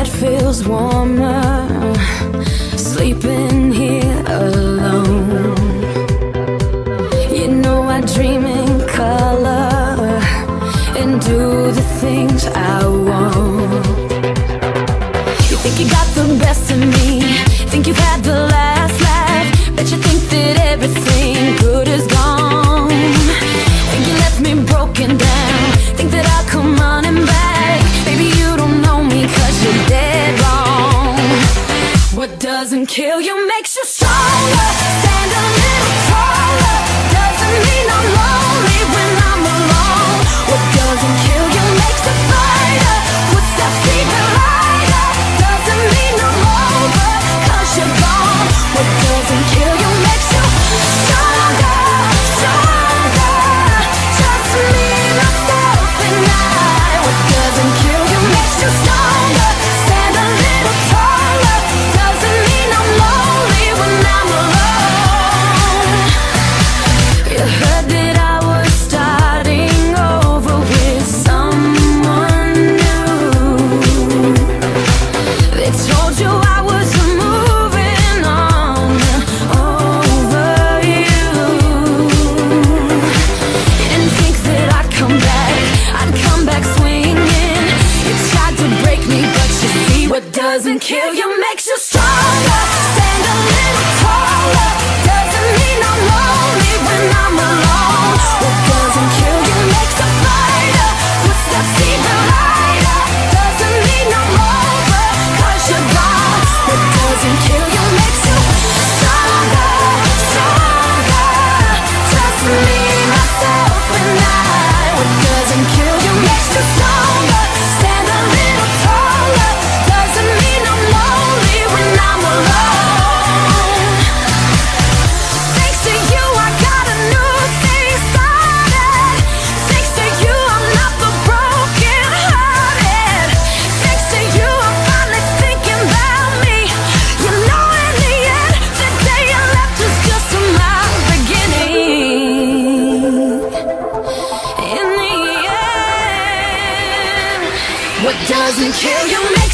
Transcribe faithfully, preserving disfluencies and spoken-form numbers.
feels warmer sleeping here alone. You know I dream in color and do the things I want. You think you got the best of me, think you've had the last laugh, bet you think that everything good is gone. Think you left me broken down, think that I'll come running back. Baby, you don't know me 'cause you're dead wrong. What doesn't kill you makes you stronger. Stand a little taller. Doesn't mean I'm lonely when I'm alone. What doesn't kill you makes a fighter. Footsteps even lighter. Doesn't mean I'm over 'cause you're gone. What doesn't kill you makes you stronger, stronger. Just me, myself, and I. What doesn't kill you makes you stronger. Stand a little taller. Doesn't mean I'm lonely when I'm alone. You heard that I was starting over with someone new. They told you I was moving on over you. You didn't think that I'd come back, I'd come back swinging. You tried to break me, but you see what doesn't kill you makes you stronger. Stand a little taller. Doesn't mean I'm lonely when I'm alone. What doesn't kill you makes a fighter. Footsteps even lighter. Doesn't mean I'm over 'cause you're gone. What doesn't kill you makes you stronger, stronger. Just me, myself, and I. What doesn't kill you makes you stronger. Stand a little taller. Doesn't mean I'm lonely when I'm alone. Thanks to you, I got a new thing started. Thanks to you, I'm not the broken hearted. Thanks to you, I'm finally thinking about me. You know, in the end, the day you left was just my beginning. In the end, what doesn't kill you makes